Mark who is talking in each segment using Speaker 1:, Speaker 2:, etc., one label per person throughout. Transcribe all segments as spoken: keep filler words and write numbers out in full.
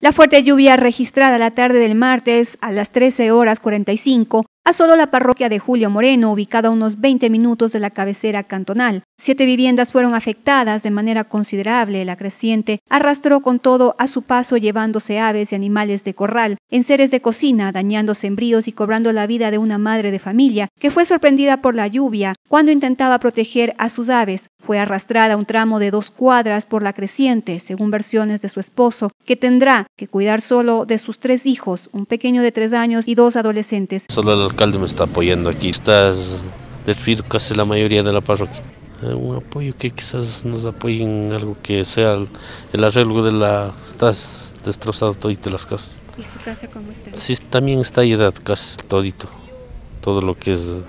Speaker 1: La fuerte lluvia registrada la tarde del martes a las trece horas cuarenta y cinco asoló la parroquia de Julio Moreno, ubicada a unos veinte minutos de la cabecera cantonal. Siete viviendas fueron afectadas de manera considerable. La creciente arrastró con todo a su paso, llevándose aves y animales de corral, enseres de cocina, dañando sembríos y cobrando la vida de una madre de familia que fue sorprendida por la lluvia cuando intentaba proteger a sus aves. Fue arrastrada un tramo de dos cuadras por la creciente, según versiones de su esposo, que tendrá que cuidar solo de sus tres hijos, un pequeño de tres años y dos adolescentes.
Speaker 2: Solo el alcalde me está apoyando aquí. Está destruido casi la mayoría de la parroquia. Un apoyo que quizás nos apoyen en algo que sea el, el arreglo de la... Está destrozado todito las casas.
Speaker 1: ¿Y su casa cómo está?
Speaker 2: Sí, también está ayudado casi todito. Todo lo que es...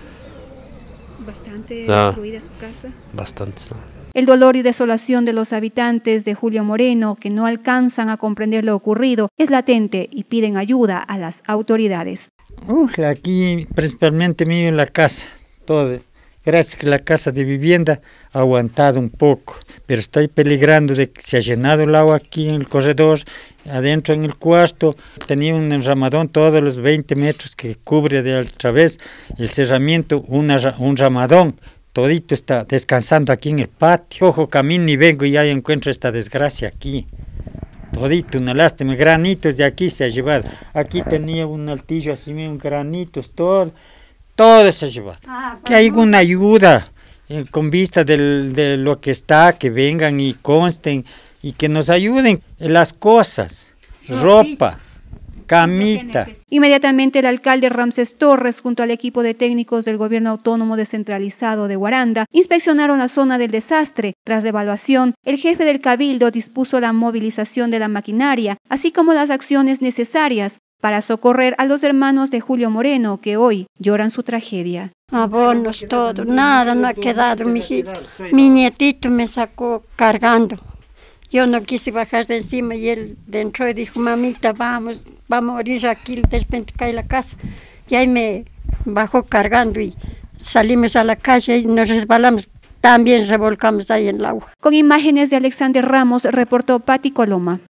Speaker 1: ¿Bastante
Speaker 2: ah,
Speaker 1: destruida su casa?
Speaker 2: Bastante está.
Speaker 1: El dolor y desolación de los habitantes de Julio Moreno, que no alcanzan a comprender lo ocurrido, es latente y piden ayuda a las autoridades.
Speaker 3: Uh, aquí principalmente mío en la casa, todo. Gracias que la casa de vivienda ha aguantado un poco, pero estoy peligrando de que se ha llenado el agua aquí en el corredor, adentro en el cuarto. Tenía un enramadón todos los veinte metros que cubre de otra vez el cerramiento, una, un ramadón. Todito está descansando aquí en el patio. Ojo, camino y vengo y ya encuentro esta desgracia aquí. Todito, una lástima, granitos de aquí se ha llevado. Aquí tenía un altillo así, un granitos, todo, todo se ha llevado. Ah, que hay una ayuda eh, con vista del, de lo que está, que vengan y consten y que nos ayuden en las cosas, ropa, camita.
Speaker 1: Inmediatamente el alcalde Ramsés Torres, junto al equipo de técnicos del gobierno autónomo descentralizado de Guaranda, inspeccionaron la zona del desastre. Tras la evaluación, el jefe del cabildo dispuso la movilización de la maquinaria, así como las acciones necesarias para socorrer a los hermanos de Julio Moreno, que hoy lloran su tragedia.
Speaker 4: Abonos, todo, nada no ha quedado, mijito. Mi nietito me sacó cargando. Yo no quise bajar de encima y él dentro y dijo, mamita, vamos, va a morir aquí, de repente cae la casa. Y ahí me bajó cargando y salimos a la calle y nos resbalamos. También revolcamos ahí en el agua.
Speaker 1: Con imágenes de Alexander Ramos, reportó Pati Coloma.